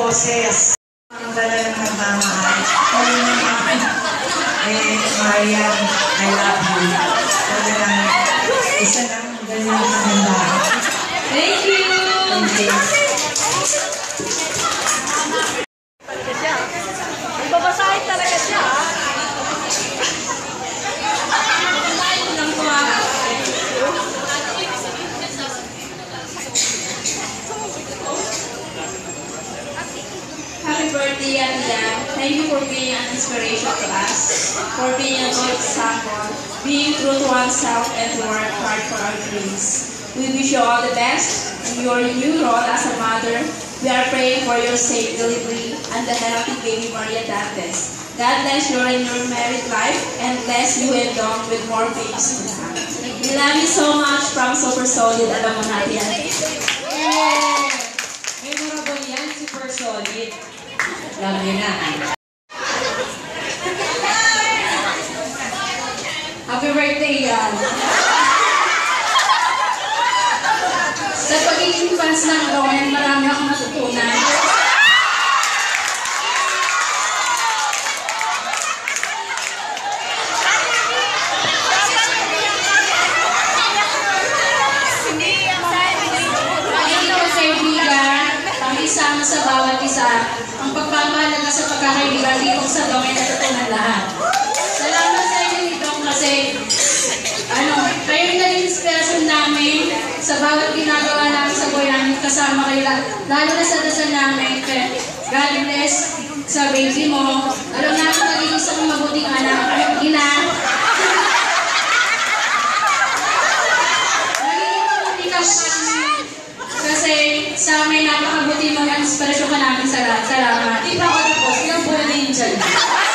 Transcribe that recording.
boses. Ang dala ng nagmamahal. Marian, I love you. Talagang isa lang ganyan maganda. Thank you! Thank you. Babasahin talaga siya, ha? Happy birthday, Ania. Thank you for being an inspiration to us, for being a good example, being true to oneself and to work hard for our dreams. We wish you all the best in your new role as a mother. We are praying for your safe delivery and the healthy baby Marian Dantes. God bless you in your married life and bless you and Dom with more babies to come. We love you so much from Super Solid. Alam mo natin yan. Yay! Memorable yan, Super Solid. Love you na. Happy birthday yan. Sa pagiging fans ng Rowan, marami akong natutunan. Pagiging magkaibigan, pakisama sa bawat isa, ang pagpapahalaga sa pagkakaibigan dito sa Rowan natutunan lahat. Salamat sa inyo nito kasi kayo rin naging inspirasyon namin sa bawat ginagawa namin sa buhay namin kasama kayo, lalo na sa dasal namin. God bless sa baby mo. Alam namin magiging isang mabuting anak, ina. Magiging mabuti ka kasi sa amin napakabuti mga inspirasyon ka namin sa lahat. Salamat. Di ba ako tapos? Ilang buwan na yun dyan?